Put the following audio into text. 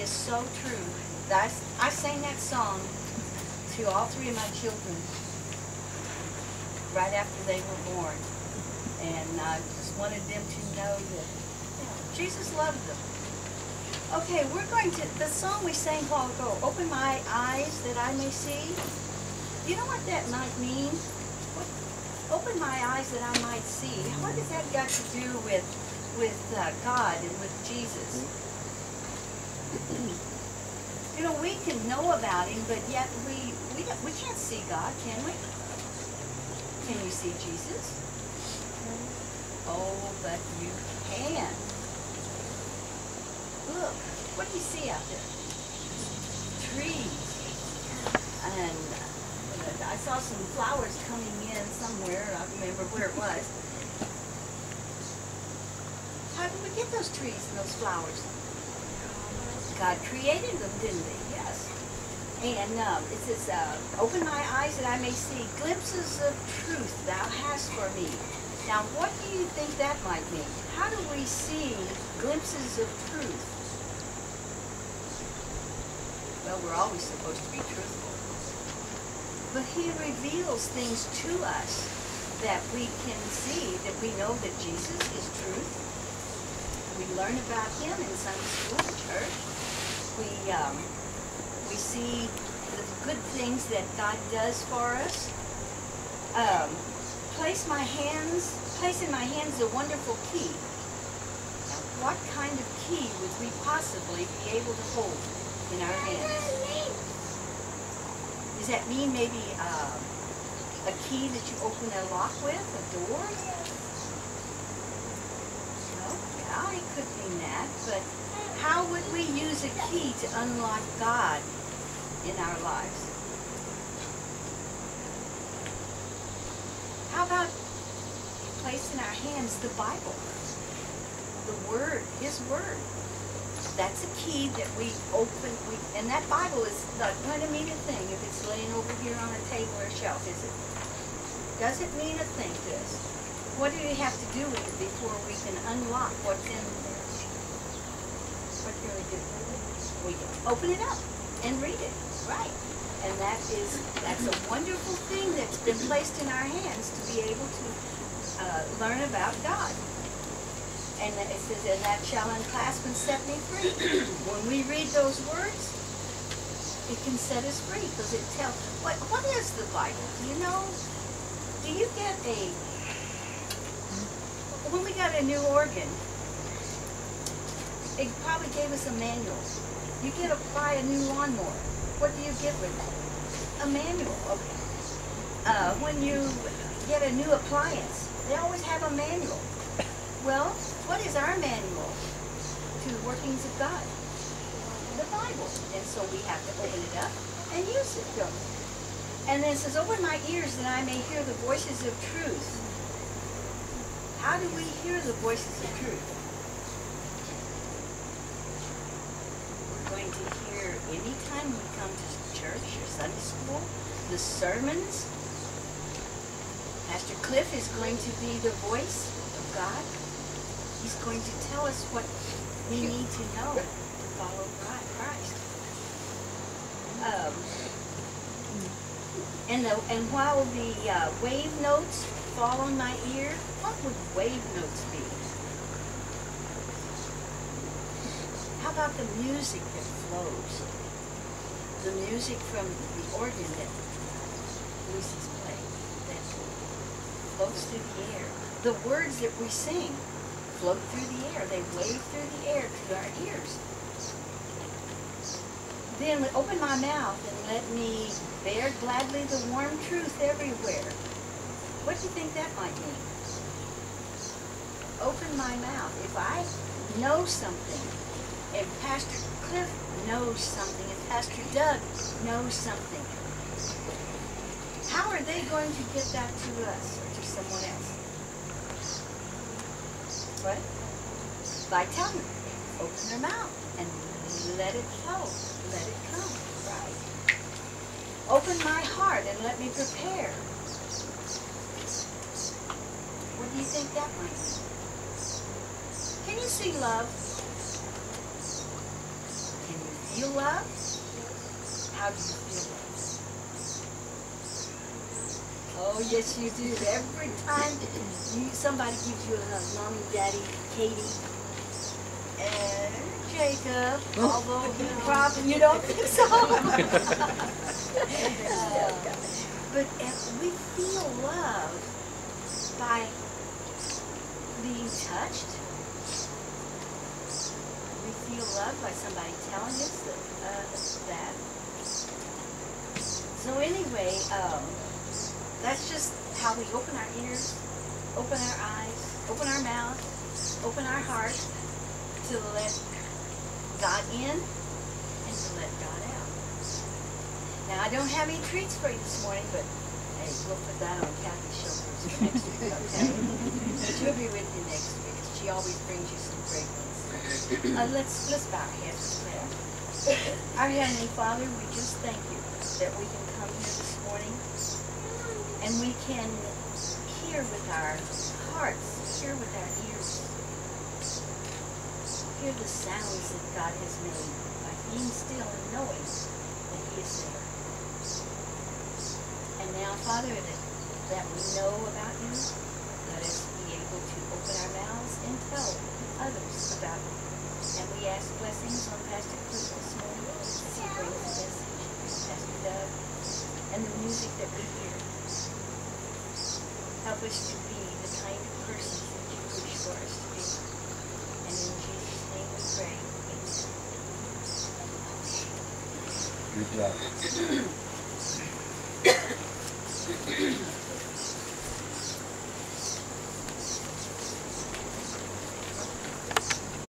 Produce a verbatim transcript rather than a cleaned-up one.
is so true. I, I sang that song to all three of my children right after they were born. And I just wanted them to know that Jesus loved them. Okay, we're going to, the song we sang a while ago, Open My Eyes That I May See. You know what that might mean? What, open my eyes that I might see. What has that got to do with, with uh, God and with Jesus? You know, we can know about him, but yet we, we, we can't see God, can we? Can you see Jesus? Oh, but you can. Look, what do you see out there? Trees. And uh, I saw some flowers coming in somewhere. I don't remember where it was. How did we get those trees and those flowers? God created them, didn't he? Yes. And um, it says, uh, open my eyes that I may see glimpses of truth thou hast for me. Now, what do you think that might mean? How do we see glimpses of truth? Well, we're always supposed to be truthful. But he reveals things to us that we can see, that we know that Jesus is truth. We learn about him in Sunday school and church. We, um, we see the good things that God does for us. Um, place my hands, place in my hands a wonderful key. Now, what kind of key would we possibly be able to hold in our hands? Does that mean maybe uh, a key that you open a lock with, a door? Well, yeah, it could mean that, but how would we use a key to unlock God in our lives? How about place in our hands the Bible, the Word, His Word? That's a key that we open, we, and that Bible is not going to mean a thing if it's laying over here on a table or a shelf, is it? Doesn't mean a thing to us. What do we have to do with it before we can unlock what's in there? What can we do? We can open it up and read it, right? And that is, that's a wonderful thing that's been placed in our hands to be able to uh, learn about God. And it says, and that shall unclasp and set me free. When we read those words, it can set us free, because it tells, what, what is the Bible? Do you know, do you get a, when we got a new organ, it probably gave us a manual. You get to buy a new lawnmower. What do you get with it? A manual. Okay. Uh, when you get a new appliance, they always have a manual. Well, what is our manual to the workings of God? The Bible. And so we have to open it up and use it, don't we? And then it says, open my ears that I may hear the voices of truth. How do we hear the voices of truth? We're going to hear anytime we come to church or Sunday school, the sermons. Pastor Cliff is going to be the voice of God. He's going to tell us what we need to know to follow Christ. Um, and, the, and while the uh, wave notes fall on my ear, what would wave notes be? How about the music that flows? The music from the organ that Lucy's playing, that floats through the air. The words that we sing float through the air. They wave through the air to our ears. Then open my mouth and let me bear gladly the warm truth everywhere. What do you think that might mean? Open my mouth. If I know something, and Pastor Cliff knows something, and Pastor Doug knows something, how are they going to get that to us or to someone else? What? By telling them. Open their mouth and let it flow. Let it come. Right. Open my heart and let me prepare. What do you think that might be? Can you see love? Can you feel love? How do you feel love? Oh, yes, you do. Every time you, somebody gives you a hug, Mommy, Daddy, Katie, and Jacob, although you probably, you don't think so. uh, but if we feel love by being touched, we feel loved by somebody telling us that. Uh, that. So anyway, um, that's just how we open our ears, open our eyes, open our mouth, open our heart to let God in and to let God out. Now, I don't have any treats for you this morning, but hey, we'll put that on Kathy's shoulders for next week, okay? She'll be with you next week. She always brings you some great ones. Uh, let's, let's bow our heads for prayer. Our Heavenly Father, we just thank you that we can come here this morning and we can hear with our hearts, hear with our ears, hear the sounds that God has made by being still and knowing that He is there. And now, Father, that, that we know about you, let us be able to open our mouths and tell others about you. And we ask blessings on Pastor Chris this morning as he brings the message, Pastor Doug, and the music that we hear. Help us to be the kind of persons that you wish for us to be. And in Jesus' name we pray. Amen. Good job.